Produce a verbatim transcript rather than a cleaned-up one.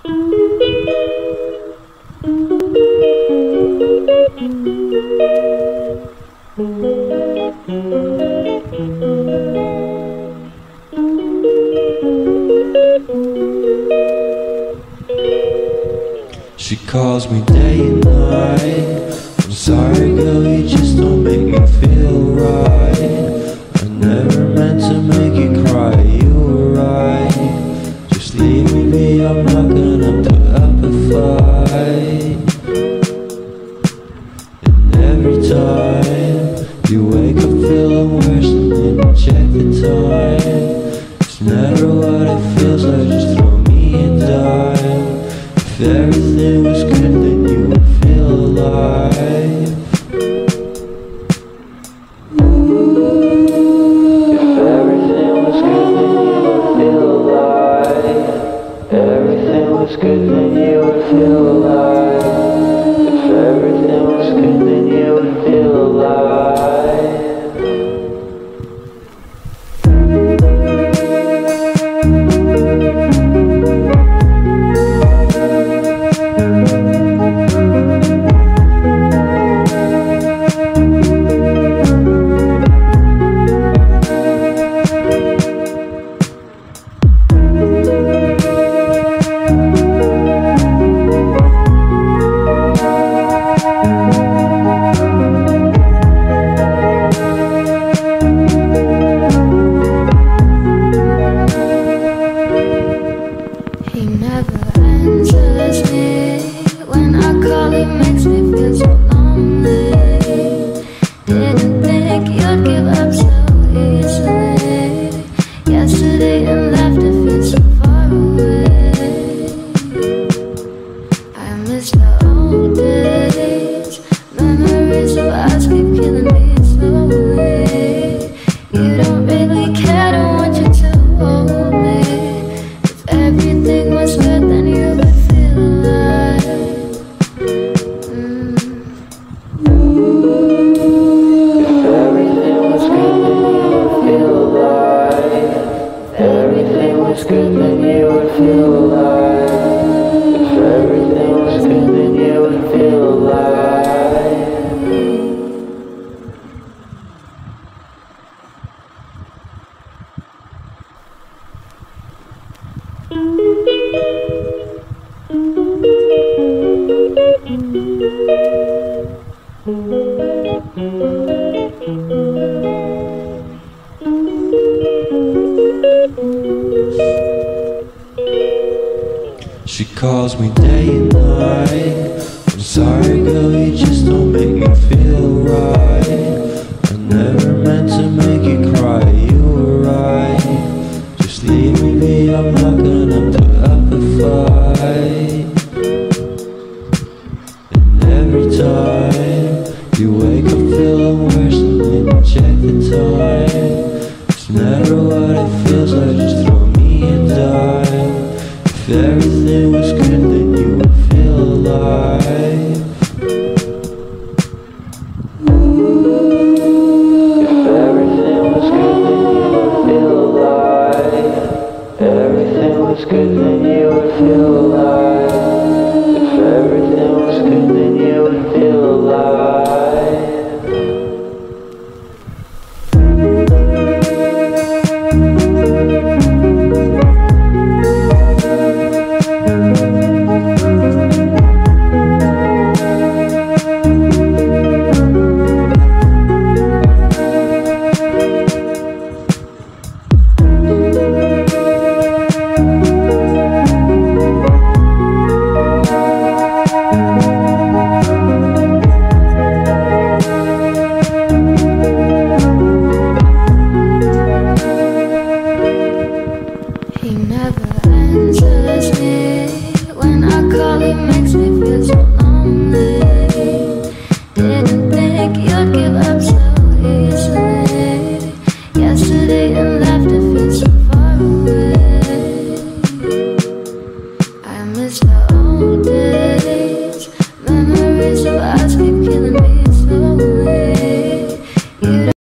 She calls me day and night. I'm sorry girl, you just don't make me feel right. I never meant to make you cry, you were right. Just leave me be, I'm not gonna put up a fight. And every time you wake up feeling worse and then you check the time. It's never what it feels like, just throw me a dime. If everything was good, then you would feel alive. If everything was good, then you would feel alive. Everything was good, then you would feel alive. If everything was good, then you would feel alive. He never answers me. When I call, he makes me feel so lonely. Didn't think you'd give up so easily. Yesterday and laughter feels so far away. I miss the old days. Memories of us keep killing me slowly. You don't really care, don't want you to hold me. Everything was good, then you would feel alive. Mm. If everything was good, then you would feel alive. If everything was good, then you would feel alive. If everything was good, then you would feel alive. She calls me day and night. I'm sorry girl, you just don't make me feel right. I never meant to make you cry, you were right. Just leave me be, I'm not gonna put up a fight. And every time you wake up feeling worse and then you check the time. It's never what it feels like, just throw me a dime. If everything was good, then you would feel alive. If everything was good, then you would feel alive. Everything was good, then you would feel alive.